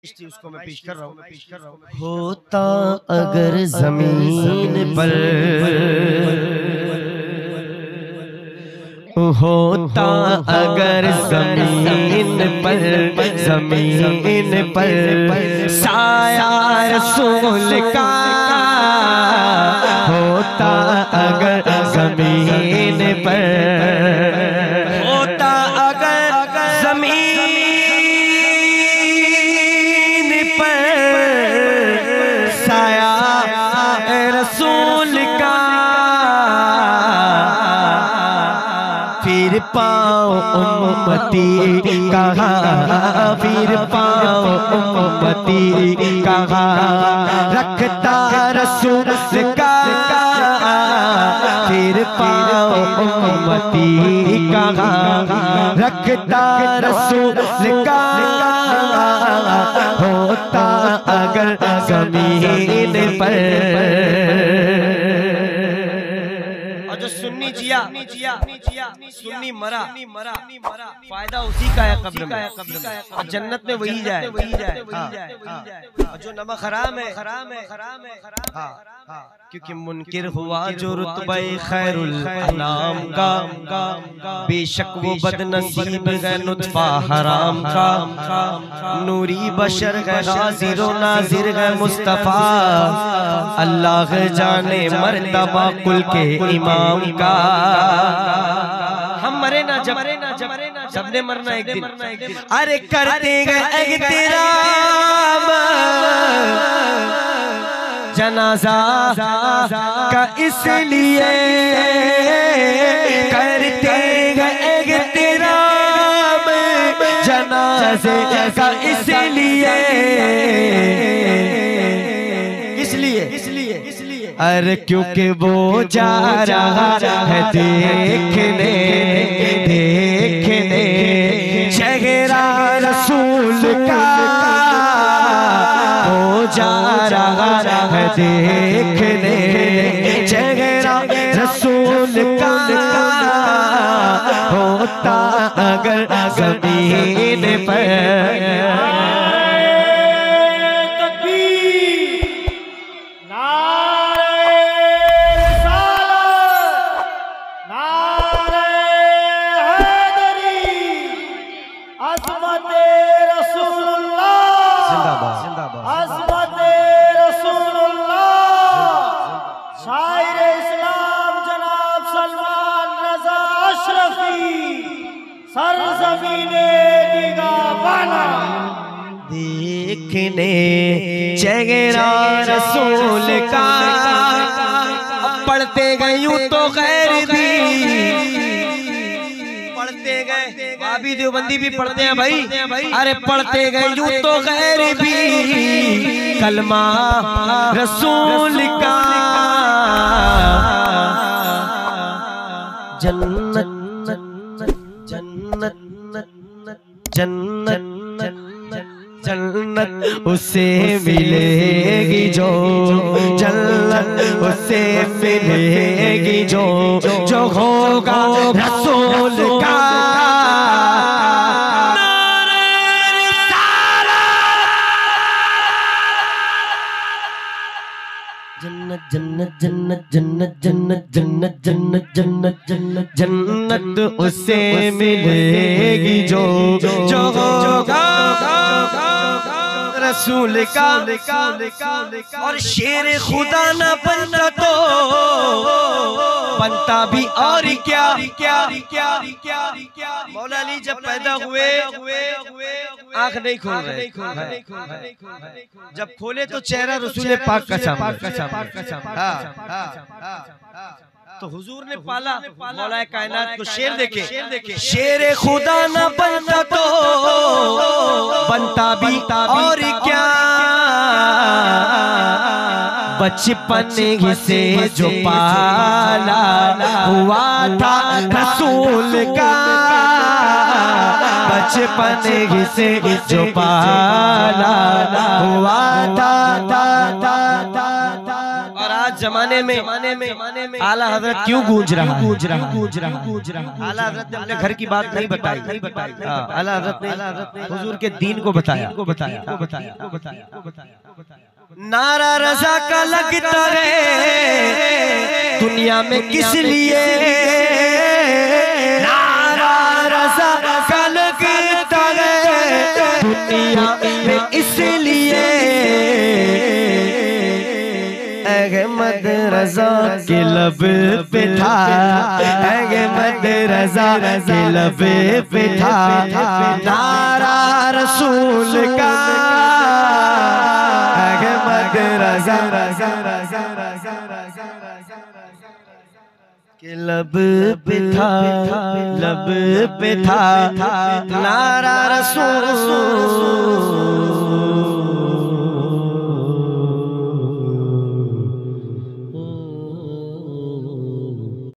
उसको मैं पेश कर रहा हूँ। होता अगर जमीन पर होता अगर जमीन पर साया रसूल का होता अगर जमीन पर होता अगर जमीन साया रसूल का फिर पाओ उम्मती कहाँ फिर पाओ उम्मती कहाँ रखता रसूल का फिर पाओ उम्मती कहाँ रखता रसूल का होता अगर जमीन पर। और जो सुन्नी जिया सुन्नी मरा फायदा उसी का है कब्र में, और जन्नत में वही जाए। और जो नमक हराम है क्योंकि मुनकिर हुआ जो रुतबा खैरुल अनाम का बेशक वो बदनसीब है नुत्फा हराम का नूरी बशर है गाजिर नाजिर है मुस्तफा अल्लाह जाने मर्तबा कुल के इमाम का। हम मरे ना जब सबने मरना एक दिन। अरे करते गए एहतराम जनाजा का इसलिए करते गए एहतराम जनाजे का इसलिए अरे क्योंकि वो जा रहा है देखने चेहरा रसूल का वो जा रहा है देखने चेहरा रसूल का होता अगर जमीन पर। देखने चेहरा रसूल का पढ़ते गए यूं तो खैर भी पढ़ते गए भाभी देवबंदी भी पढ़ते हैं भाई। अरे पढ़ते गए यूं तो खैर भी कलमा रसूल का जन्नत जन्नत जन्नत उसे मिलेगी जो जन्नत उसे मिलेगी जो होगा रसूल का। जन्नत जन्नत जन्नत जन्नत जन्नत जन्नत जन्नत जन्नत जन्नत उसे मिलेगी जो होगा रसूल का। और शेर खुदा न बनता तो बनता भी और क्या मौला अली जब पैदा हुए आंख नहीं खोल रहे, जब खोले तो चेहरा रसूल पाक का तो हुजूर ने पाला मौला कायनात को। शेर देखे शेर खुदा न बनता तो बनता भी और क्या बचपन ही से जो पाला हुआ था रसूल का बचपन ही से जो पाला हुआ था। और आज जमाने में आला हजरत क्यों गूंज रहा आला हजरत ने अपने घर की बात नहीं बताई आला हजरत ने हुजूर के दीन को बताया नारा रज़ा का लगता है दुनिया में किस लिए नारा रज़ा का लगता है दुनिया में इसलिए अहमद रज़ा के लब पे था अहमद रज़ा के लब पे था नारा रसूल का अहमद रज़ा के लब पे था नारा रसूल